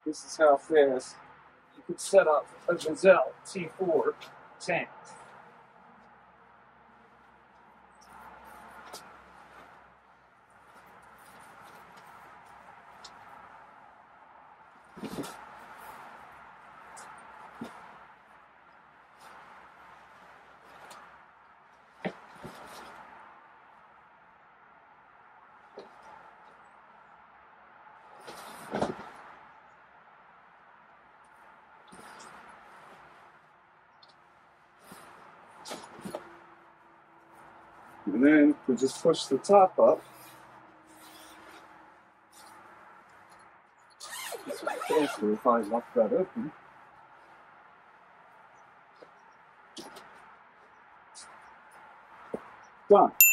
this is how fast you could set up a Gazelle T4 tank. And then we just push the top up. Carefully if I lock that open. Done.